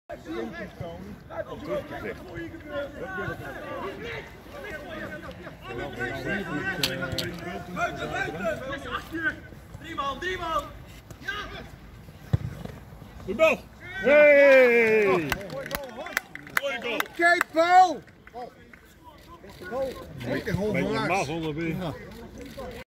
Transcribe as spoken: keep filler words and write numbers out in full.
Drie man, drie man! Goed bal! Hey! Mooie goal! Kijk, Paul! Beetje mazzel erbij.